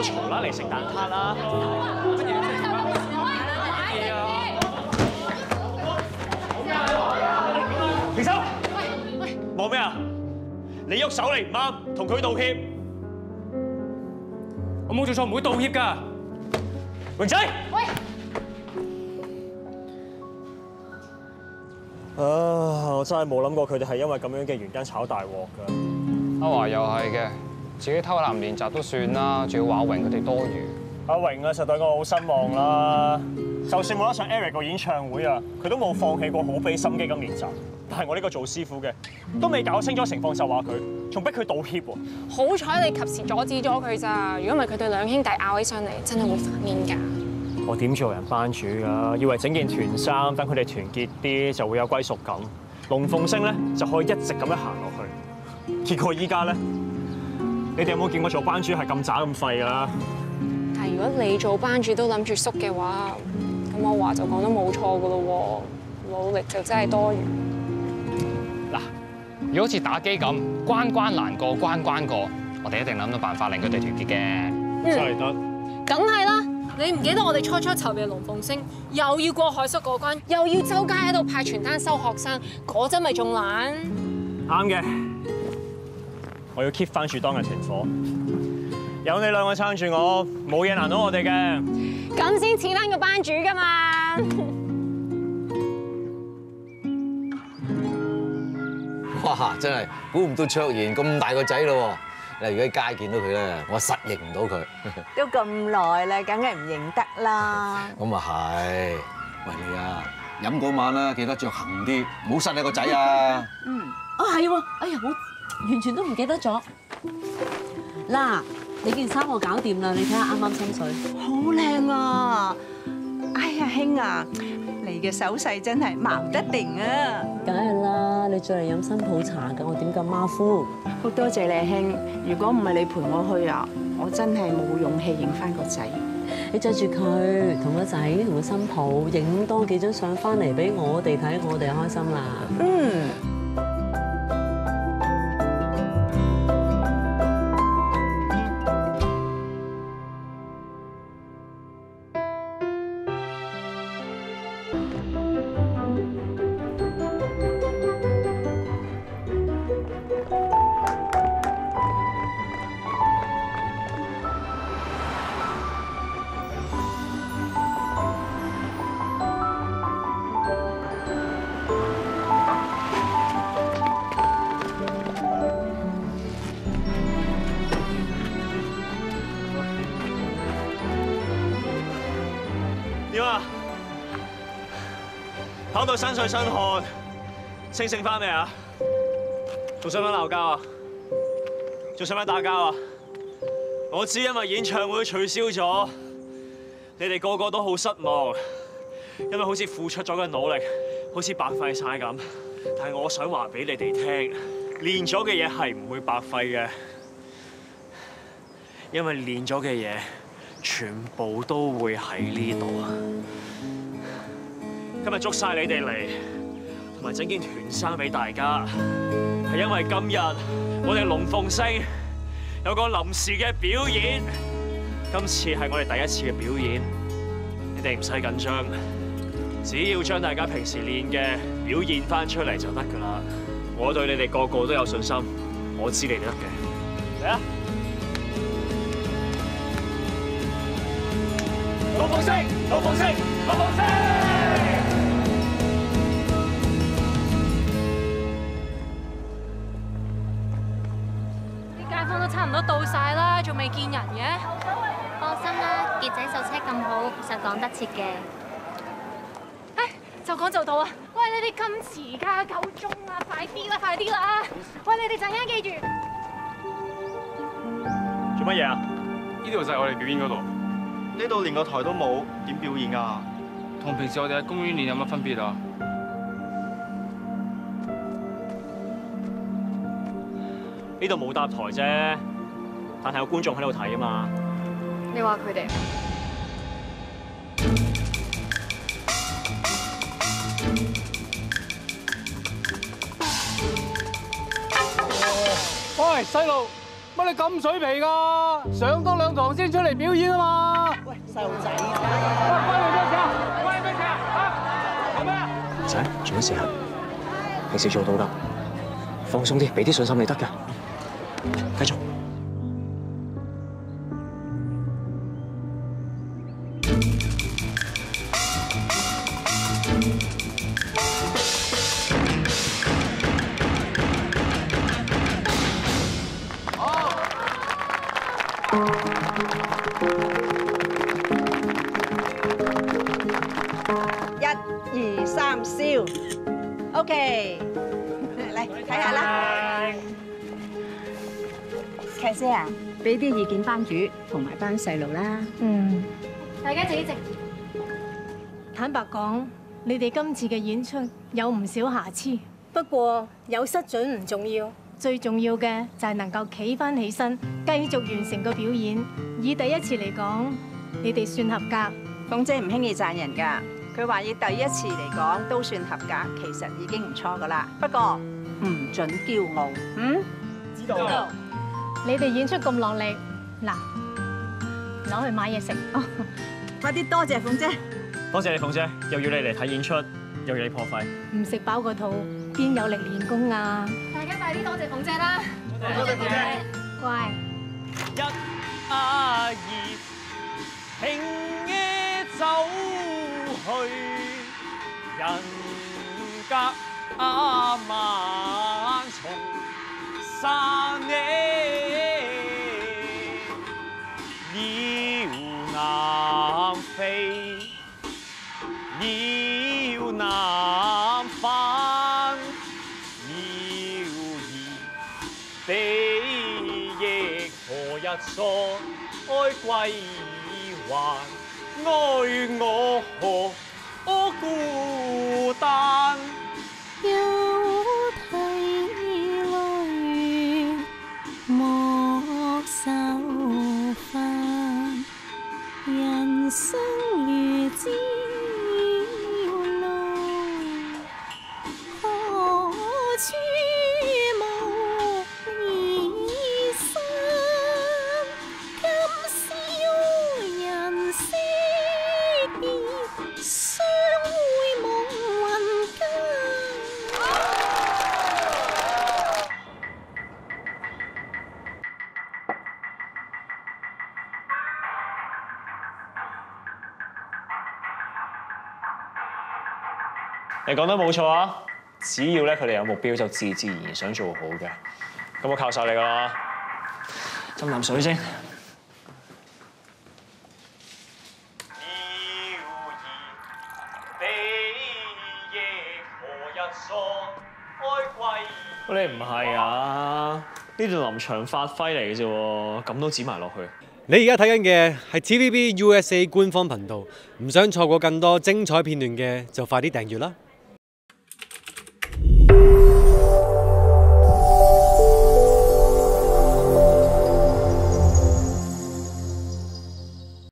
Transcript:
好嘈啦，嚟食蛋撻啦！乜嘢啊？停手！喂，望咩啊？你喐手嚟唔啱，同佢道歉。我冇做錯，唔會道歉㗎。榮仔，喂！我真係冇諗過佢哋係因為咁樣嘅原因炒大鑊㗎。 阿華又係嘅，自己偷懶練習都算啦，仲要話榮佢哋多餘。 阿榮啊，實對我好失望啦！就算冇得上 Eric 個演唱會啊，佢都冇放棄過，好俾心機咁練習。但係我呢個做師傅嘅，都未搞清楚情況就話佢，仲逼佢道歉喎。 好彩你及時阻止咗佢咋，如果唔係佢哋兩兄弟拗起上嚟，真係會反面㗎。 我點做人班主㗎？以為整件團衫，等佢哋團結啲，就會有歸屬感。龍鳳星咧就可以一直咁樣行落去。結果依家咧，你哋有冇見過做班主係咁渣咁廢㗎？ 但係如果你做班主都諗住縮嘅話，咁我話就講得冇錯㗎咯喎，努力就真係多餘。 嗱，如果好似打機咁，關關難過關關過，我哋一定諗到辦法令佢哋團結嘅。 真係得。 梗係啦！你唔記得我哋初籌備龍鳳星，又要過海叔嗰關，又要周街喺度派傳單收學生，嗰陣咪仲懶？ 啱嘅，我要 keep 翻住當日團火。有你兩個撐住我，冇嘢難到我哋嘅。 咁先似翻個班主㗎嘛！ 哇！真係估唔到卓賢咁大個仔咯。你如果喺街見到佢咧，我實認唔到佢。 都咁耐啦，梗係唔認得啦。 咁啊係，喂你啊，飲嗰晚啦，記得着行啲，唔好失你個仔啊。 係喎，哎呀，我完全都唔記得咗。嗱，你件衫我搞掂啦，你睇下啱啱心水。 好靚啊！哎呀，兄啊，你嘅手勢真係矛得定啊！ 梗係啦，你再嚟飲新抱茶㗎，我點咁馬虎？ 好多謝你兄，如果唔係你陪我去啊，我真係冇勇氣影翻個仔。 你著住佢同個仔同個新抱影多幾張相翻嚟俾我哋睇，我哋就開心啦。 嗯。 點啊？跑到身水身汗，清醒翻未啊？仲想唔想鬧交啊？仲想唔想打交啊？我知因為演唱會取消咗，你哋個個都好失望，因為好似付出咗嘅努力，好似白費晒咁。但係我想話俾你哋聽，練咗嘅嘢係唔會白費嘅，因為練咗嘅嘢全部都會喺呢度啊！今日捉晒你哋嚟，同埋整件團衫俾大家，係因為今日我哋龍鳳星有個臨時嘅表演。今次係我哋第一次嘅表演，你哋唔使緊張，只要將大家平時練嘅表現翻出嚟就得㗎啦。我對你哋個個都有信心，我知你哋得嘅。嚟啊！龍鳳星，龍鳳星，龍鳳星！ 啲街坊都差唔多到晒啦，仲未見人嘅。 放心啦，傑仔手車咁好，實趕得切嘅。 唉，就講就到啊！喂，你哋咁遲㗎，夠鐘啦，快啲啦，快啲啦！喂，你哋陣間記住。 做乜嘢啊？ 呢度就係我哋表演嗰度。 呢度連個台都冇，點表演啊？ 同平時我哋喺公園練有乜分別啊？ 呢度冇搭台啫，但係有觀眾喺度睇啊嘛。 你話佢哋？ 喂，細路， 乜你咁水皮㗎？上多2堂先出嚟表演啊嘛！ 喂，細路仔啊！ 關你咩事啊？關你咩事啊？嚇？做咩啊？ 仔，做乜事啊？平時做到㗎，放鬆啲，俾啲信心你得㗎。繼續。 1、2、3，燒。OK， 嚟睇下啦。契姐啊，俾啲意見班主同埋班細路啦。 大家靜一靜。 坦白講，你哋今次嘅演出有唔少瑕疵，不過有失準唔重要，最重要嘅就係能夠企返起身，繼續完成個表演。以第一次嚟講，你哋算合格。 鳳姐唔輕易讚人㗎，佢話以第一次嚟講都算合格，其實已經唔錯㗎啦。不過唔準驕傲， 知道。你哋演出咁落力，嗱，攞去買嘢食。 快啲多謝鳳姐。 多謝你，鳳姐，又要你嚟睇演出，又要你破費。 唔食飽個肚，邊有力練功啊？ 大家快啲多謝鳳姐啦！ 多謝鳳姐。 乖。 1、2，輕夜走去，人隔萬重山呢，鳥南飛，鳥南返，鳥兒悲亦何日所愛歸還？愛我何孤單？ 有涕淚莫愁煩，人生如朝露，何處無離散？今宵人惜別，相會夢雲間。 你講得冇錯啊！只要咧佢哋有目標，就自自然然想做好嘅。咁我靠晒你㗎啦！斟啖水先。你唔係啊？呢段臨場發揮嚟嘅啫喎，咁都剪埋落去。 你而家睇緊嘅係 TVB USA 官方頻道，唔想錯過更多精彩片段嘅就快啲訂閱啦！